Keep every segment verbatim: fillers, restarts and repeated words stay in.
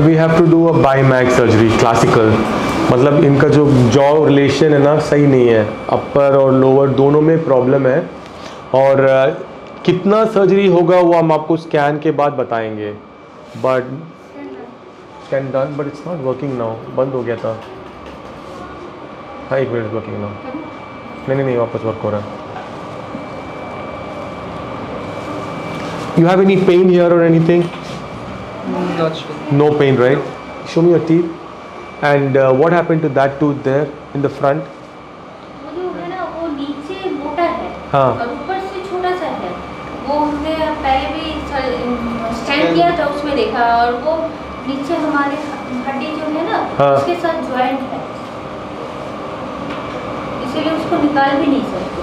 We have to do a bimax surgery classical, मतलब इनका जो जॉ रिलेशन है ना सही नहीं है, अपर और लोअर दोनों में प्रॉब्लम है। और uh, कितना सर्जरी होगा वो हम आपको स्कैन के बाद बताएंगे। But scan done but it's not working now, बंद हो गया था। हाँ एक मिनट वर्किंग नाउ, नहीं नहीं नहीं वापस वर्क हो रहा है। You have any pain here or anything? Not sure. No pain, right? Show me your teeth. And uh, what happened to that tooth there in the front? वो जो है ना वो नीचे मोटा है हाँ। और ऊपर से छोटा सा है। वो हमने पहले भी स्कैन किया था, उसमें देखा, और वो नीचे हमारे हड्डी जो है ना हाँ। उसके साथ ज्वाइंट है, इसीलिए उसको निकाल भी नहीं सकते।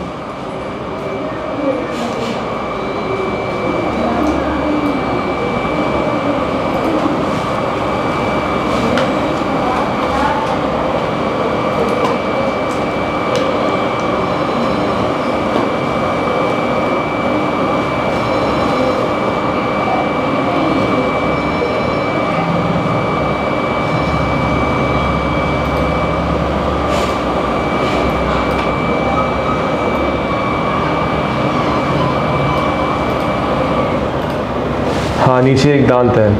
हाँ नीचे एक दांत है,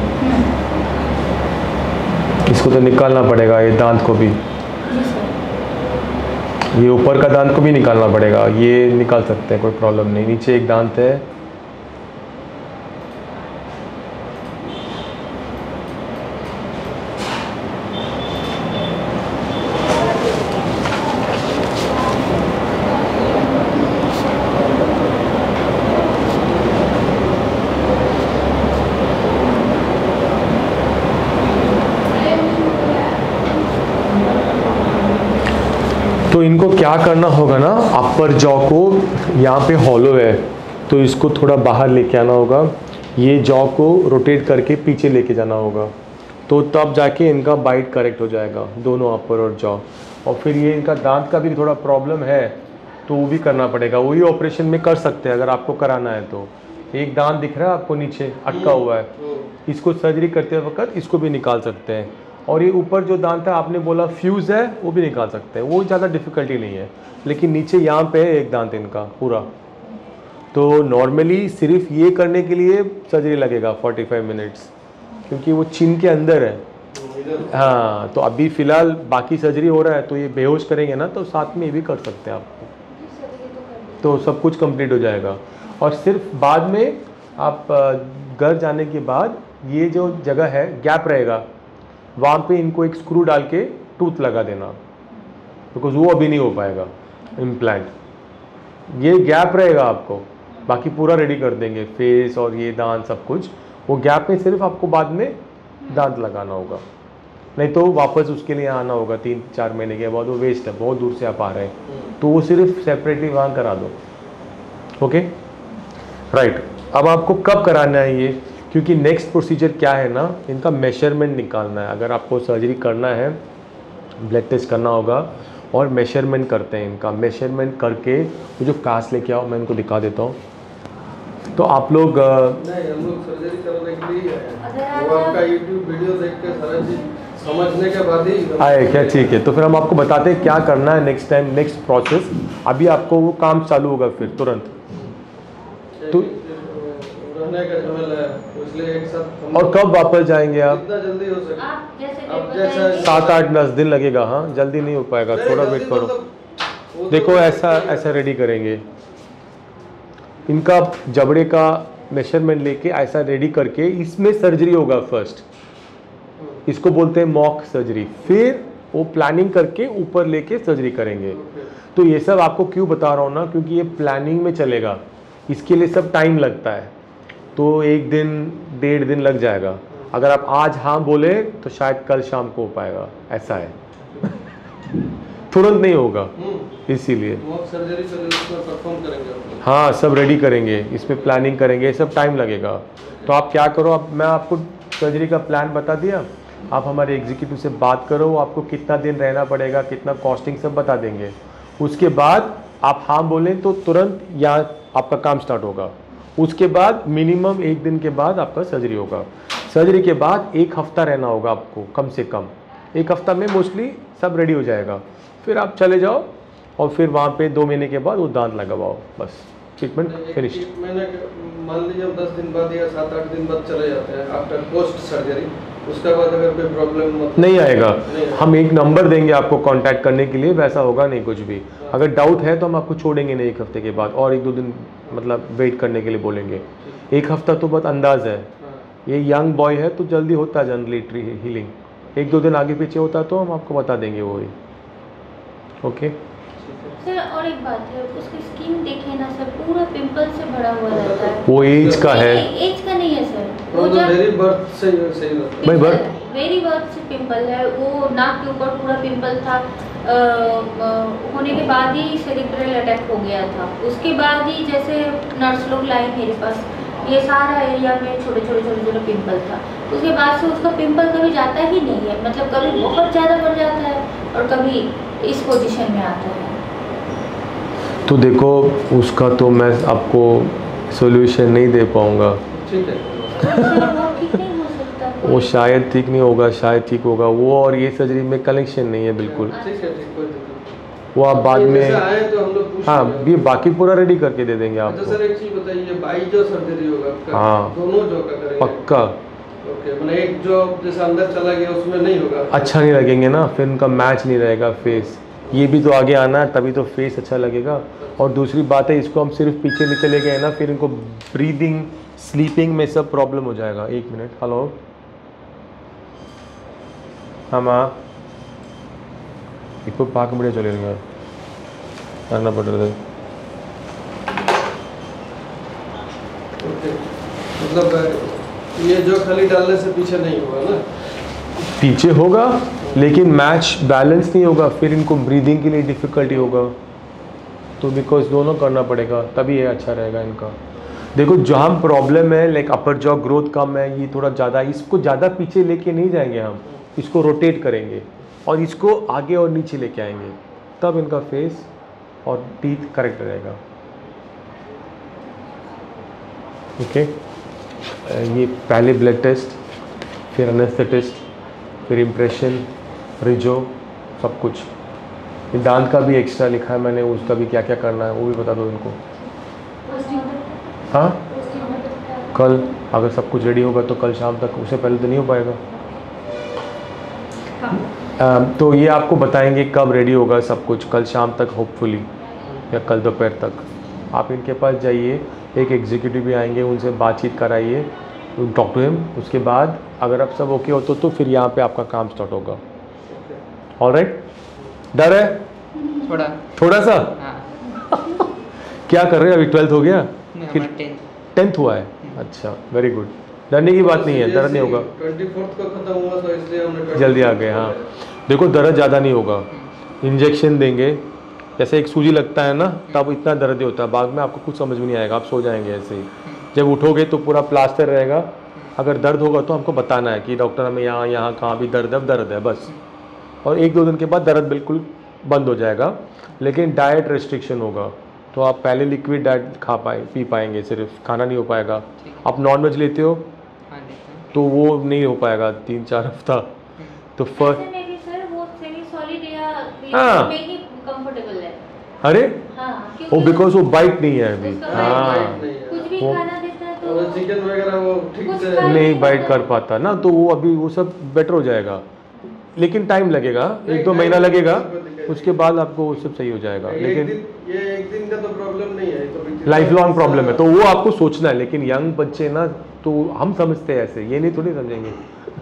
इसको तो निकालना पड़ेगा, ये दांत को भी, ये ऊपर का दांत को भी निकालना पड़ेगा। ये निकाल सकते हैं, कोई प्रॉब्लम नहीं। नीचे एक दांत है, तो इनको क्या करना होगा ना, अपर जॉ को यहाँ पे हॉलो है तो इसको थोड़ा बाहर लेके आना होगा, ये जॉ को रोटेट करके पीछे लेके जाना होगा, तो तब जाके इनका बाइट करेक्ट हो जाएगा, दोनों अपर और जॉ। और फिर ये इनका दांत का भी थोड़ा प्रॉब्लम है तो वो भी करना पड़ेगा, वही ऑपरेशन में कर सकते हैं अगर आपको कराना है तो। एक दांत दिख रहा है आपको नीचे अटका हुआ है, इसको सर्जरी करते वक्त इसको भी निकाल सकते हैं। और ये ऊपर जो दांत है आपने बोला फ्यूज़ है, वो भी निकाल सकते हैं, वो ज़्यादा डिफ़िकल्टी नहीं है। लेकिन नीचे यहाँ पे है एक दांत इनका पूरा, तो नॉर्मली सिर्फ ये करने के लिए सर्जरी लगेगा पैंतालीस मिनट्स, क्योंकि वो चिन के अंदर है। हाँ तो अभी फ़िलहाल बाकी सर्जरी हो रहा है, तो ये बेहोश करेंगे ना तो साथ में ये भी कर सकते हैं आपको, तो सब कुछ कंप्लीट हो जाएगा। और सिर्फ बाद में आप घर जाने के बाद ये जो जगह है गैप रहेगा, वहाँ पे इनको एक स्क्रू डाल के टूथ लगा देना, बिकॉज वो अभी नहीं हो पाएगा इम्प्लांट, ये गैप रहेगा आपको, बाकी पूरा रेडी कर देंगे फेस और ये दांत सब कुछ, वो गैप में सिर्फ आपको बाद में दांत लगाना होगा, नहीं तो वापस उसके लिए आना होगा तीन चार महीने के बाद, वो वेस्ट है, बहुत दूर से आप आ रहे हैं, तो वो सिर्फ सेपरेटली वहाँ करा दो। ओके राइट, अब आपको कब कराना है ये, क्योंकि नेक्स्ट प्रोसीजर क्या है ना, इनका मेजरमेंट निकालना है। अगर आपको सर्जरी करना है ब्लड टेस्ट करना होगा और मेजरमेंट करते हैं इनका, मेजरमेंट करके वो जो कास्ट लेके आओ मैं इनको दिखा देता हूँ। तो आप लोग नहीं, हम लोग सर्जरी करने के लिए वो आपका यूट्यूब वीडियो देख के सारा चीज समझने के बाद ही आए क्या, ठीक है। तो फिर हम आपको बताते हैं क्या करना है नेक्स्ट टाइम, नेक्स्ट प्रोसेस। अभी आपको वो काम चालू होगा फिर तुरंत, तो रहने का झमेला है, इसलिए एक साथ। और कब वापस जाएंगे आप? जितना जल्दी हो सके आप जैसे अब जैसा सात आठ दस दिन लगेगा। हाँ जल्दी नहीं हो पाएगा, थोड़ा वेट करो। देखो ऐसा ऐसा रेडी करेंगे, इनका जबड़े का मेजरमेंट लेके ऐसा रेडी करके इसमें सर्जरी होगा फर्स्ट, इसको बोलते हैं मॉक सर्जरी। फिर वो प्लानिंग करके ऊपर लेके सर्जरी करेंगे। तो ये सब आपको क्यों बता रहा हूँ ना, क्योंकि ये प्लानिंग में चलेगा, इसके लिए सब टाइम लगता है, तो एक दिन डेढ़ दिन लग जाएगा। अगर आप आज हाँ बोले तो शायद कल शाम को हो पाएगा, ऐसा है तुरंत नहीं होगा, इसीलिए सर्जरी परफॉर्म करेंगे। हाँ सब रेडी करेंगे, इसमें प्लानिंग करेंगे, सब टाइम लगेगा। तो आप क्या करो, अब मैं आपको सर्जरी का प्लान बता दिया, आप हमारे एग्जीक्यूटिव से बात करो, वो आपको कितना दिन रहना पड़ेगा, कितना कॉस्टिंग सब बता देंगे। उसके बाद आप हाँ बोलें तो तुरंत यहाँ आपका काम स्टार्ट होगा। उसके बाद मिनिमम एक दिन के बाद आपका सर्जरी होगा। सर्जरी के बाद एक हफ्ता रहना होगा आपको, कम से कम एक हफ्ता में मोस्टली सब रेडी हो जाएगा। फिर आप चले जाओ और फिर वहाँ पे दो महीने के बाद वो दांत लगवाओ, बस ट्रीटमेंट फिनिश। मैंने मान लीजिए दस दिन बाद या सात आठ दिन बाद चले जाते हैं आफ्टर पोस्ट सर्जरी, उसके बाद अगर कोई प्रॉब्लम नहीं आएगा, हम एक नंबर देंगे आपको कांटेक्ट करने के लिए, वैसा होगा नहीं कुछ भी। अगर डाउट है तो हम आपको छोड़ेंगे नहीं एक हफ्ते के बाद, और एक दो दिन मतलब वेट करने के लिए बोलेंगे। एक हफ्ता तो बहुत अंदाज है, ये यंग बॉय है तो जल्दी होता है जनरली हीलिंग। एक दो दिन आगे पीछे होता तो हम आपको बता देंगे वो ही। ओके सर, और एक बात है, उसकी स्किन देखिए ना सर, पूरा पिंपल से भरा हुआ रहता है। वो एज का है, एज का नहीं है सर, वो जब वेरी बर्थ से सही रहता है। भाई बर्थ वेरी बर्थ से पिंपल है, वो नाक के ऊपर पूरा पिंपल था, आ, आ, होने के बाद ही सेरिब्रल अटैक हो गया था। उसके बाद ही जैसे नर्स लोग लाई मेरे पास, ये सारा एरिया में छोटे छोटे छोटे छोटे पिंपल था। उसके बाद से उसका पिंपल कभी जाता ही नहीं है, मतलब कभी बहुत ज़्यादा बढ़ जाता है और कभी इस पोजीशन में आता है। तो देखो उसका तो मैं आपको सॉल्यूशन नहीं दे पाऊँगा। ठीक है, वो ठीक नहीं हो सकता, वो शायद ठीक नहीं होगा, शायद ठीक होगा वो, और ये सर्जरी में कनेक्शन नहीं है बिल्कुल। ठीक है, ठीक, कोई दिक्कत वो आप बाद नहीं। में जैसे आए तो हम लोग पूछ हाँ लेंगे। ये बाकी पूरा रेडी करके दे देंगे अच्छा आपको। सर, एक चीज बताइए, बाई जो सर्जरी होगा आपका, हाँ। दोनों जो का करेंगे पक्का ओके, मतलब एक जो जैसे अंदर चला गया उसमें नहीं होगा, अच्छा नहीं लगेंगे ना, फिर उनका मैच नहीं रहेगा फेस। ये भी तो आगे आना है तभी तो फेस अच्छा लगेगा। और दूसरी बात है, इसको हम सिर्फ पीछे ले चले गए ना, फिर इनको ब्रीदिंग स्लीपिंग में सब प्रॉब्लम हो जाएगा। एक मिनट, हेलो हाँ माँ, इको पाक बढ़िया चले गए करना पड़ रहा है। ओके, मतलब ये जो खाली डालने से पीछे नहीं होगा ना, पीछे होगा लेकिन मैच बैलेंस नहीं होगा, फिर इनको ब्रीदिंग के लिए डिफ़िकल्टी होगा, तो बिकॉज दोनों करना पड़ेगा तभी ये अच्छा रहेगा इनका। देखो जहाँ प्रॉब्लम है लाइक अपर जॉ ग्रोथ कम है, ये थोड़ा ज़्यादा, इसको ज़्यादा पीछे लेके नहीं जाएंगे हम, इसको रोटेट करेंगे और इसको आगे और नीचे लेके आएंगे, तब इनका फेस और टीथ करेक्ट रहेगा। ओके ये पहले ब्लड टेस्ट, फिर एनेस्थेटिस्ट, फिर इम्प्रेशन, रिजो, सब कुछ। ये दांत का भी एक्स्ट्रा लिखा है मैंने, उसका भी क्या क्या करना है वो भी बता दो इनको। हाँ कल अगर सब कुछ रेडी होगा तो कल शाम तक, उससे पहले तो नहीं हो पाएगा। आ, तो ये आपको बताएंगे कब रेडी होगा सब कुछ, कल शाम तक होपफुली या कल दोपहर तक। आप इनके पास जाइए, एक एग्जीक्यूटिव भी आएंगे, उनसे बातचीत कराइए, टॉक टू हिम। उसके बाद अगर आप सब ओके हो तो, तो फिर यहाँ पे आपका काम स्टार्ट होगा। ऑलराइट, डर है थोड़ा थोड़ा सा? हाँ। क्या कर रहे हैं अभी, ट्वेल्थ हो गया फिर टेंथ टेंथ हुआ है? अच्छा वेरी गुड, डरने की बात नहीं है, दर्द नहीं होगा। ट्वेंटी फोर्थ को खत्म हुआ तो इसलिए हमने जल्दी आ गए। हाँ देखो दर्द ज़्यादा नहीं होगा, इंजेक्शन देंगे, जैसे एक सूजी लगता है ना तब इतना दर्द ही होता है, बाद में आपको कुछ समझ में नहीं आएगा, आप सो जाएंगे ऐसे ही। जब उठोगे तो पूरा प्लास्टर रहेगा, अगर दर्द होगा तो हमको बताना है कि डॉक्टर हमें यहाँ यहाँ कहाँ भी दर्द है, दर्द है बस। और एक दो दिन के बाद दर्द बिल्कुल बंद हो जाएगा, लेकिन डाइट रेस्ट्रिक्शन होगा, तो आप पहले लिक्विड डाइट खा पाए पी पाएंगे, सिर्फ खाना नहीं हो पाएगा। आप नॉन वेज लेते हो तो वो नहीं हो पाएगा तीन चार हफ्ता, तो फर्स्ट सर वो सेमी सॉलिड या हाँ। में ही कंफर्टेबल है। अरे हाँ, वो बिकॉज वो बाइट नहीं है अभी। उसका हाँ कुछ भी वो- खाना देता है और तो चिकन वगैरह वो ठीक कुछ से खा- नहीं बाइट कर पाता ना, तो वो अभी वो सब बेटर हो जाएगा, लेकिन टाइम लगेगा, एक दो महीना लगेगा, उसके बाद आपको वो सब सही हो जाएगा। एक लेकिन दिन, ये एक दिन का तो प्रॉब्लम नहीं है, तो लाइफ लॉन्ग प्रॉब्लम है, तो वो आपको सोचना है। लेकिन यंग बच्चे ना, तो हम समझते हैं ऐसे, ये नहीं थोड़ी समझेंगे।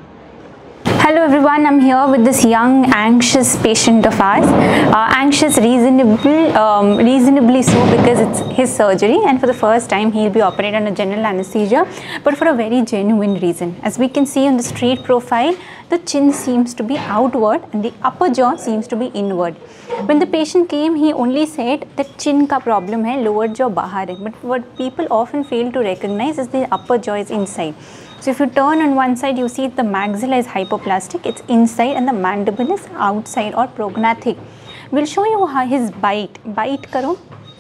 Hello everyone, I'm here with this young anxious patient of ours. Uh, anxious reasonably, um, reasonably so because it's his surgery and for the first time he'll be operated under general anesthesia, but for a very genuine reason. As we can see on the street profile, the chin seems to be outward and the upper jaw seems to be inward. When the patient came, he only said that chin ka problem hai, lower jaw bahar hai, but what people often fail to recognize is the upper jaw is inside. So if you turn on one side, you see the maxilla is hypoplastic, it's inside, and the mandible is outside or prognathic. We'll show you how his bite. Bite karo.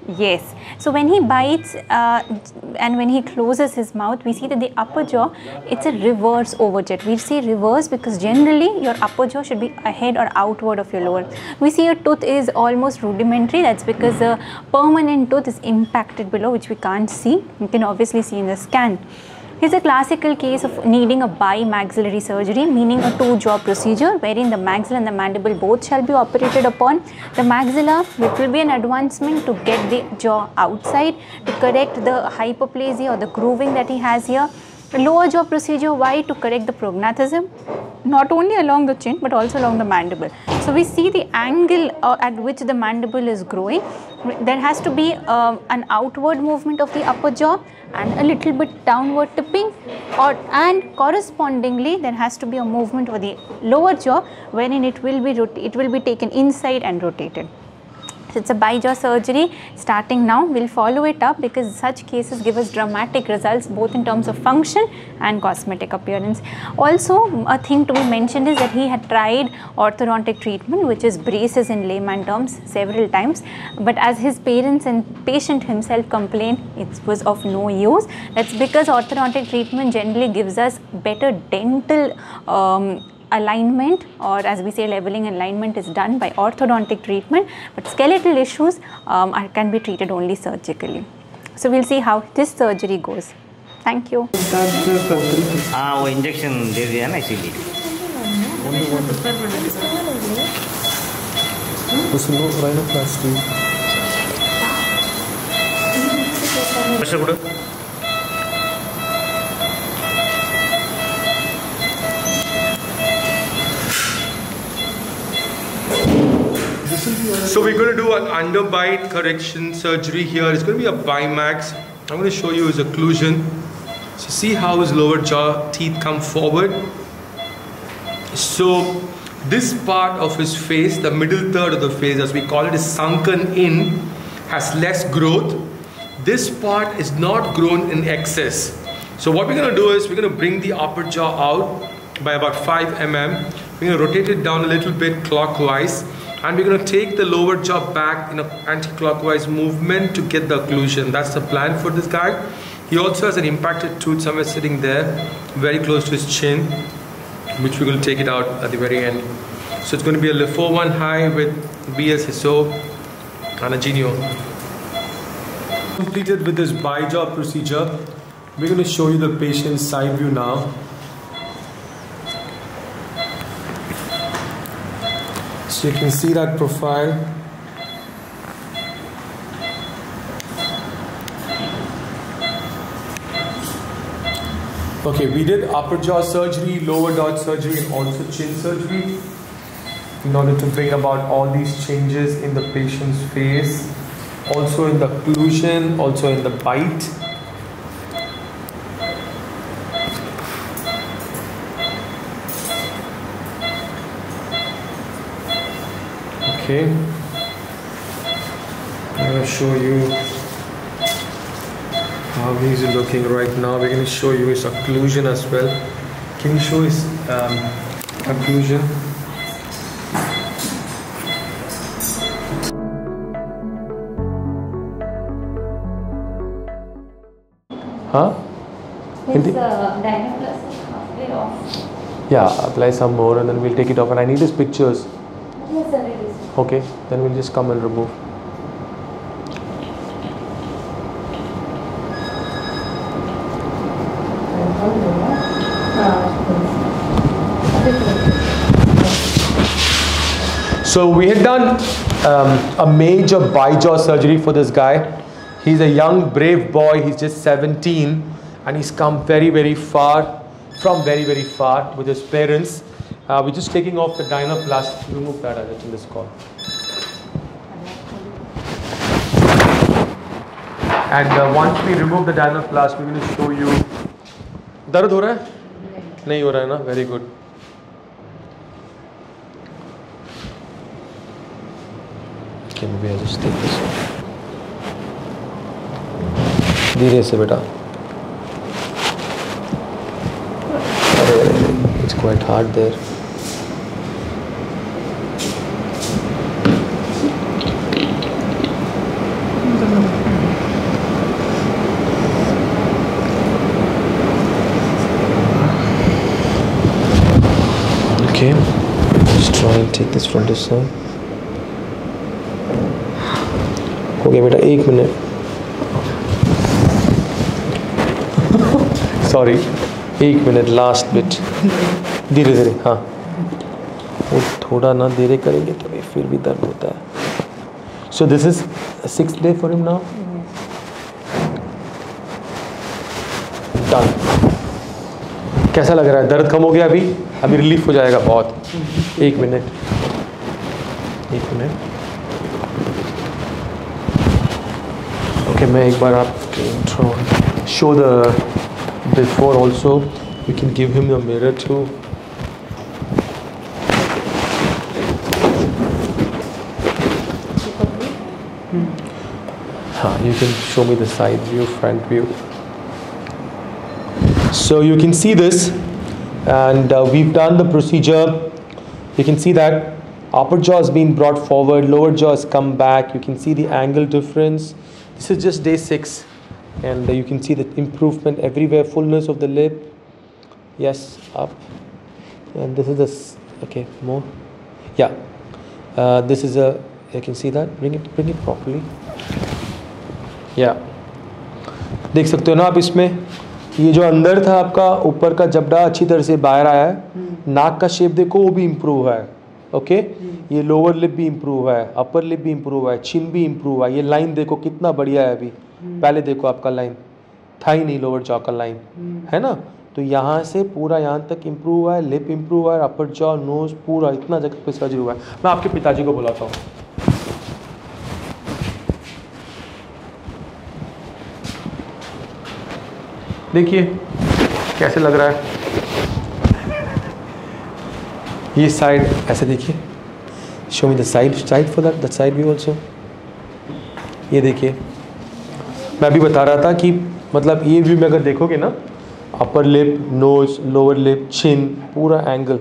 Yes. So when he bites uh, and when he closes his mouth, we see that the upper jaw, it's a reverse overjet. We say reverse because generally your upper jaw should be ahead or outward of your lower. We see a tooth is almost rudimentary. That's because the permanent tooth is impacted below, which we can't see. You can obviously see in the scan. Here's a classical case of needing a bimaxillary surgery, meaning a two-jaw procedure wherein the maxilla and the mandible both shall be operated upon. The maxilla, it will be an advancement to get the jaw outside to correct the hyperplasia or the grooving that he has here. The lower jaw procedure, why? To correct the prognathism, not only along the chin but also along the mandible. So we see the angle uh, at which the mandible is growing. There has to be uh, an outward movement of the upper jaw and a little bit downward tipping, or and correspondingly there has to be a movement of the lower jaw wherein it will be it will be taken inside and rotated. So it's a bi-jaw surgery starting now. We'll follow it up because such cases give us dramatic results both in terms of function and cosmetic appearance. Also, a thing to be mentioned is that he had tried orthodontic treatment, which is braces in layman terms, several times, but as his parents and patient himself complained, it was of no use. That's because orthodontic treatment generally gives us better dental um, alignment, or as we say, leveling alignment is done by orthodontic treatment, but skeletal issues um, are, can be treated only surgically. So we'll see how this surgery goes. Thank you. हाँ वो injection दे दिया ना इसीलिए So we're going to do an underbite correction surgery here. It's going to be a bimax. I'm going to show you his occlusion. So see how his lower jaw teeth come forward. So this part of his face, the middle third of the face, as we call it, is sunken in, has less growth. This part is not grown in excess. So what we're going to do is we're going to bring the upper jaw out by about five millimeters. We're going to rotate it down a little bit clockwise. And we're going to take the lower jaw back in an anti-clockwise movement to get the occlusion. That's the plan for this guy. He also has an impacted tooth somewhere sitting there, very close to his chin, which we're going to take it out at the very end. So it's going to be a L four one high with B S S O and a Genio. Completed with this bi-jaw procedure. We're going to show you the patient's side view now. So you can see that profile. Okay, we did upper jaw surgery, lower jaw surgery, and also chin surgery in order to bring about all these changes in the patient's face, also in the occlusion, also in the bite. Okay, I'm going to show you how he's looking right now. We're going to show you his occlusion as well. Can you show his um, occlusion? Huh? His uh, Dynaplas is halfway off. Yeah, apply some more and then we'll take it off. And I need his pictures. Yes, sir, it is. Okay, then we'll just come and remove. So we had done um, a major bi-jaw surgery for this guy. He's a young, brave boy. He's just seventeen and he's come very, very far, from very, very far with his parents. Uh, we're just taking off the Dynaplast. Remove that, I'll in this call. And uh, once we remove the Dynaplast, we're going to show you. Dard ho raha hai? Nahi ho raha hai na? Very good. Okay, maybe I'll just take this one. धीरे से बेटा. It's quite hard there. take this from this side. हो गया बेटा, एक minute. Sorry, एक minute, last bit. धीरे धीरे. हाँ, वो थोड़ा ना धीरे करेंगे तो ये फिर भी दर्द होता है. So this is sixth day for him now. Done. कैसा लग रहा है? दर्द कम हो गया अभी? अभी रिलीफ हो जाएगा बहुत. एक मिनट, एक मिनट. ओके, मैं एक बार आप show the before also. You can give him the mirror too. हाँ, you can show me the side view, front view. So you can see this, and uh, we've done the procedure. You can see that upper jaw has been brought forward, lower jaw has come back. You can see the angle difference. This is just day six, and uh, you can see the improvement everywhere. Fullness of the lip. Yes, up. And this is this. Okay, more. Yeah. Uh, this is a. You can see that. Bring it. Bring it properly. या yeah. देख सकते हो ना आप इसमें, ये जो अंदर था आपका ऊपर का जबड़ा अच्छी तरह से बाहर आया है. नाक का शेप देखो, वो भी इम्प्रूव हुआ है. ओके, ये लोअर लिप भी इम्प्रूव हुआ है, अपर लिप भी इम्प्रूव हुआ है, चिन भी इम्प्रूव हुआ है. ये लाइन देखो कितना बढ़िया है. अभी पहले देखो आपका लाइन था ही नहीं, लोअर जॉ का लाइन है ना. तो यहाँ से पूरा यहाँ तक इम्प्रूव हुआ है. लिप इम्प्रूव हुआ है, अपर जॉ, नोज, पूरा इतना जगह पे सर्जरी हुआ है. मैं आपके पिताजी को बुलाता हूँ. देखिए कैसे लग रहा है. ये साइड ऐसे देखिए. Show me the side side for that the side view also. ये देखिए, मैं अभी बता रहा था कि मतलब ये व्यू में अगर देखोगे ना, upper lip, nose, lower lip, chin, पूरा एंगल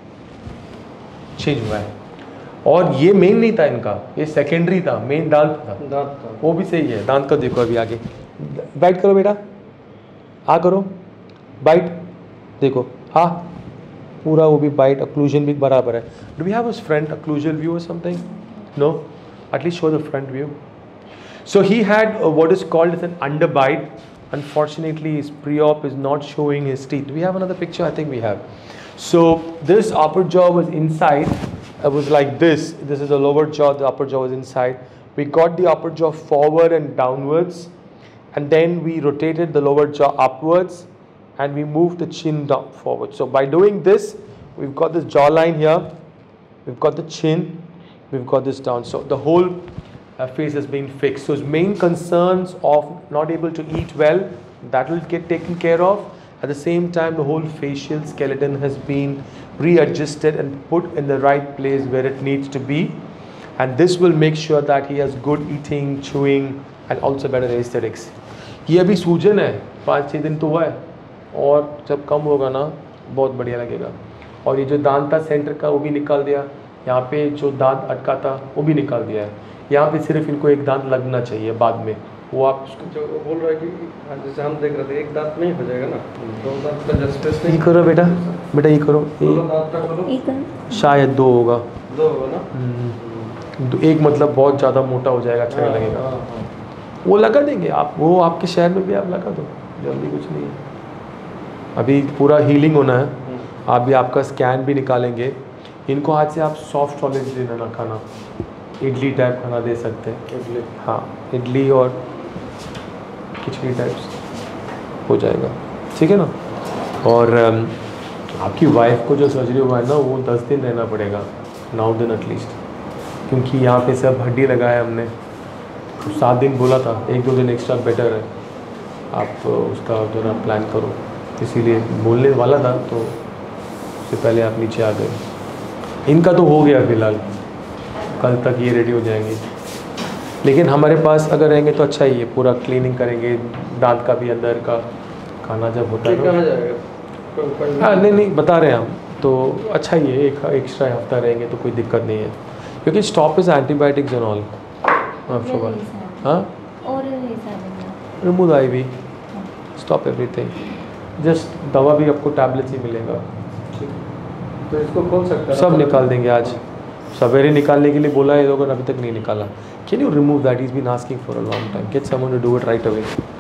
चेंज हुआ है. और ये मेन नहीं था इनका, ये सेकेंडरी था. मेन दांत था. दांत था, वो भी सही है. दांत का देखो अभी आगे. बैठ करो बेटा, आ करो, बाइट देखो. हाँ, पूरा वो भी बाइट, अक्लूजन भी बराबर है. Do we have a front occlusion view और something? No, at least show the front view. So he had what is called as an under bite. Unfortunately his प्री-op is not showing his teeth. Do we have another picture? I think we have. So this upper jaw was inside. It was like this. This is the lower jaw. The upper jaw was inside. We got the upper jaw forward and downwards. And then we rotated the lower jaw upwards, and we moved the chin down forward. So by doing this, we've got this jawline here, we've got the chin, we've got this down. So the whole uh, face has been fixed. So his main concerns of not able to eat well, that will get taken care of. At the same time, the whole facial skeleton has been readjusted and put in the right place where it needs to be. And this will make sure that he has good eating, chewing, and also better aesthetics. ये अभी सूजन है, पाँच छः दिन तो हुआ है, और जब कम होगा ना बहुत बढ़िया लगेगा. और ये जो दांत था सेंटर का वो भी निकाल दिया. यहाँ पे जो दांत अटका था वो भी निकाल दिया है. यहाँ पे सिर्फ इनको एक दांत लगना चाहिए बाद में. वो आप जो बोल रहा है कि जैसे हम देख रहे थे एक दांत नहीं हो जाएगा ना, दो दांत का जस्टिस नहीं. ये करो बेटा, बेटा ये करो. दोनों दांत का करो, शायद दो होगा. दो होगा ना. दो, एक मतलब बहुत ज़्यादा मोटा हो जाएगा, अच्छा नहीं लगेगा. वो लगा देंगे आप, वो आपके शहर में भी आप लगा दो, जल्दी कुछ नहीं है. अभी पूरा हीलिंग होना है. आप भी आपका स्कैन भी निकालेंगे. इनको आज से आप सॉफ्ट सॉलिड देना ना खाना, इडली टाइप खाना दे सकते हैं. इडली, हाँ, इडली और खिचड़ी टाइप्स हो जाएगा. ठीक है ना. और um, आपकी वाइफ को जो सर्जरी हुआ है ना, वो दस दिन रहना पड़ेगा, नौ दिन एटलीस्ट, क्योंकि यहाँ पे सब हड्डी लगाया हमने. सात दिन बोला था, एक दो दिन एक्स्ट्रा बेटर है. आप उसका जरा प्लान करो, इसीलिए बोलने वाला था, तो उससे पहले आप नीचे आ गए. इनका तो हो गया फ़िलहाल, कल तक ये रेडी हो जाएंगे. लेकिन हमारे पास अगर रहेंगे तो अच्छा ही है. पूरा क्लीनिंग करेंगे, दांत का भी अंदर का खाना जब होता है. कहाँ जाएगा? हाँ नहीं नहीं बता रहे हैं हम, तो अच्छा ही है. एक एक्स्ट्रा हफ्ता रहेंगे तो कोई दिक्कत नहीं है, क्योंकि stop is antibiotics and all. हाँ, remove I V, stop everything. Just दवा भी आपको टैबलेट्स ही मिलेगा. तो इसको खोल सकते हैं, सब निकाल देंगे आज. सवेरे निकालने के लिए बोला है ये लोगों ने, अभी तक नहीं निकाला. Can you remove that? He's been asking for a long time. Get someone to do it right away.